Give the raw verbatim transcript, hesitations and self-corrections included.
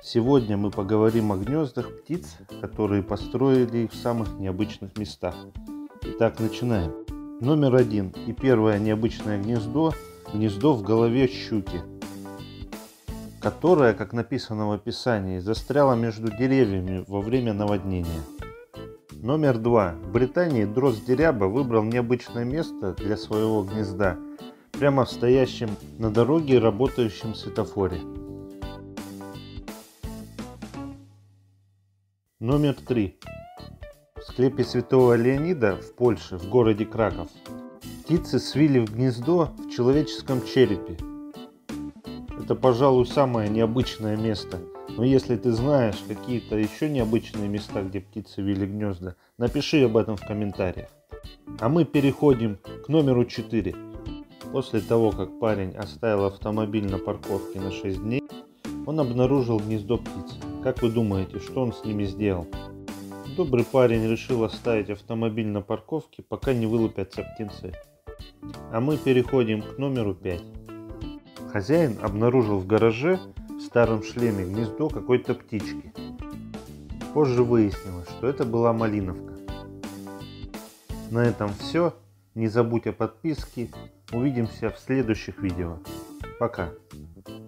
Сегодня мы поговорим о гнездах птиц, которые построили их в самых необычных местах. Итак, начинаем. Номер один и первое необычное гнездо – гнездо в голове щуки, которое, как написано в описании, застряло между деревьями во время наводнения. Номер два. В Британии дрозд-деряба выбрал необычное место для своего гнезда прямо в стоящем на дороге работающем светофоре. Номер три. В склепе Святого Леонида в Польше, в городе Краков, птицы свили в гнездо в человеческом черепе. Это, пожалуй, самое необычное место. Но если ты знаешь какие-то еще необычные места, где птицы вили гнезда, напиши об этом в комментариях. А мы переходим к номеру четыре. После того, как парень оставил автомобиль на парковке на шесть дней, он обнаружил гнездо птиц. Как вы думаете, что он с ними сделал? Добрый парень решил оставить автомобиль на парковке, пока не вылупятся птенцы. А мы переходим к номеру пять. Хозяин обнаружил в гараже в старом шлеме гнездо какой-то птички. Позже выяснилось, что это была малиновка. На этом все. Не забудь о подписке. Увидимся в следующих видео. Пока.